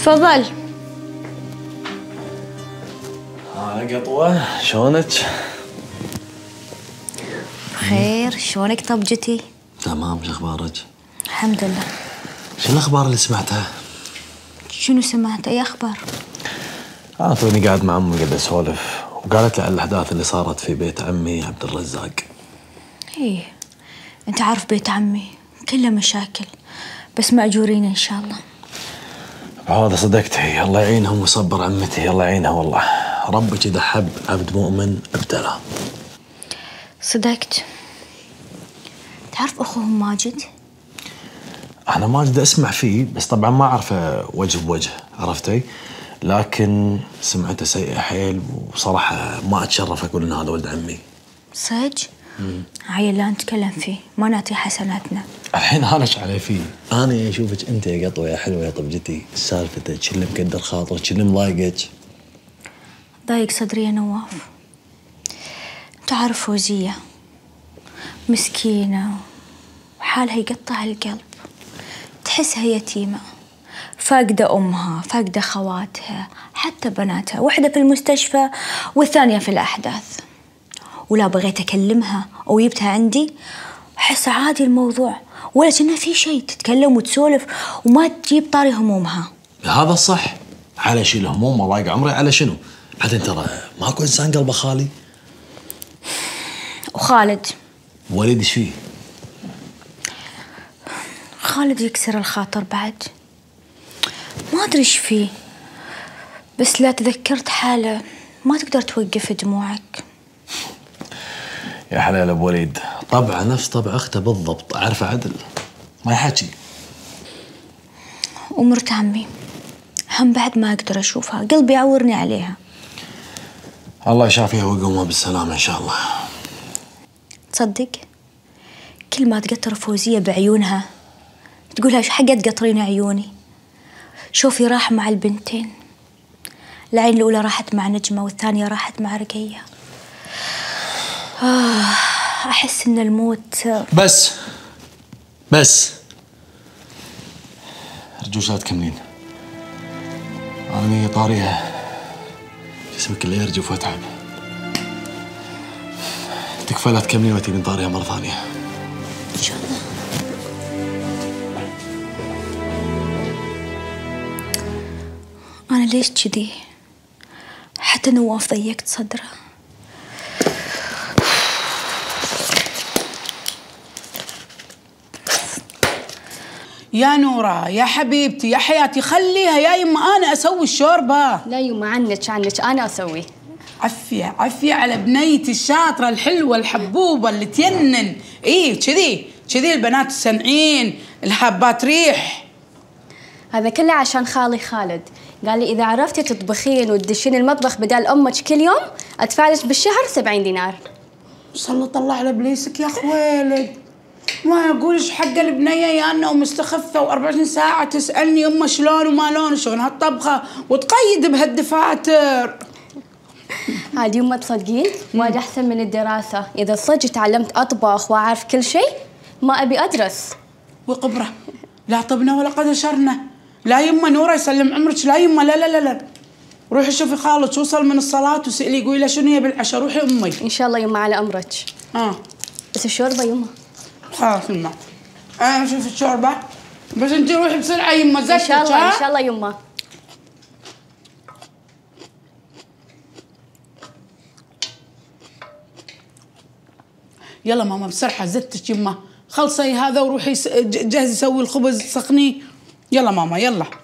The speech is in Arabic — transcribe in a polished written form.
تفضل. قطوة، شلونك؟ بخير، شلونك طبجتي؟ تمام، شو اخبارك؟ الحمد لله. شو الاخبار اللي سمعتها؟ شنو سمعت؟ اي اخبار؟ توني قاعد مع امي قاعد اسولف وقالت لي على الاحداث اللي صارت في بيت عمي عبد الرزاق. ايه، انت عارف بيت عمي كله مشاكل، بس مأجورين ان شاء الله. هذا صدقتي، الله يعينهم ويصبر عمتي، الله يعينها والله. ربك اذا حب عبد مؤمن ابتلى. صدقت. تعرف اخوهم ماجد؟ انا ماجد اسمع فيه، بس طبعا ما اعرفه وجه بوجه، عرفتي؟ لكن سمعته سيئة حيل، وصراحة ما اتشرف اقول ان هذا ولد عمي. صدق؟ عيل لا نتكلم فيه، ما نعطيه حسناتنا. الحين انا ايش علي فيه؟ انا اشوفك انت يا قطوه يا حلوه يا طبجتي، سالفتك شو اللي مكدر خاطرك، شو اللي مضايقك؟ ضايق صدري يا نواف. انت عارف فوزية مسكينة وحالها يقطع القلب، تحسها يتيمة، فاقدة أمها، فاقدة خواتها، حتى بناتها، واحدة في المستشفى والثانية في الأحداث. ولا بغيت أكلمها أو جبتها عندي أحس عادي الموضوع، ولا كأنها في شيء، تتكلم وتسولف وما تجيب طاري همومها. هذا الصح، على شيل هموم وضايق عمري على شنو؟ بعدين ترى ماكو انسان قلبه خالي. وخالد؟ وليد ايش فيه؟ خالد يكسر الخاطر بعد، ما أدري إيش فيه، بس لا تذكرت حاله ما تقدر توقف دموعك. يا حلال ابو وليد، طبعه نفس طبع اخته بالضبط، اعرفه عدل ما يحكي. ومرت عمي هم بعد ما اقدر اشوفها، قلبي يعورني عليها. الله يشافيها ويقومها بالسلامه ان شاء الله. تصدق كل ما تقطر فوزية بعيونها تقولها ايش حقت تقطرين عيوني. شوفي راح مع البنتين، العين الاولى راحت مع نجمة والثانية راحت مع رقية. احس ان الموت. بس ارجوك لا تكملين، انا طاريها، جسمي كله يرجف واتعب. تكفى لا تكملين وتبين طاريها مره ثانيه ان شاء الله. انا ليش كذي؟ حتى نواف ضيقت صدره. يا نورة يا حبيبتي يا حياتي، خليها يا يما أنا أسوي الشوربة. لا يما، عنك أنا أسوي. عفية على بنيتي الشاطرة الحلوة الحبوبة اللي تينن. إيه كذي البنات السنعين الحابات ريح. هذا كله عشان خالي خالد قال لي إذا عرفتي تطبخين وتدشين المطبخ بدال أمك كل يوم أدفع لك بالشهر 70 دينار. سلط الله على بليسك يا خويلد، ما يقولش حق البنيه يانا ومستخفه و24 ساعه تسالني يمه شلون وما لون شلون هالطبخه وتقيد بهالدفاتر. عاد يمه تصدقين وايد احسن من الدراسه، اذا صدق تعلمت اطبخ واعرف كل شيء ما ابي ادرس. وقبره لا طبنا ولا قد شرنا. لا يمه نوره يسلم عمرك، لا يمه لا لا لا لا. روحي شوفي خالك وصل من الصلاه وسالي قولي له شنو هي بالعشاء. روحي امي. ان شاء الله يمه على امرك. بس الشوربه يمه خلاص يما انا اشوف الشوربه، بس انت روحي بسرعه يما زكتك. ان شاء الله ان شاء الله يما. يلا ماما بسرعه زدتك يما، خلصي هذا وروحي جهزي سوي الخبز سخنيه. يلا ماما يلا.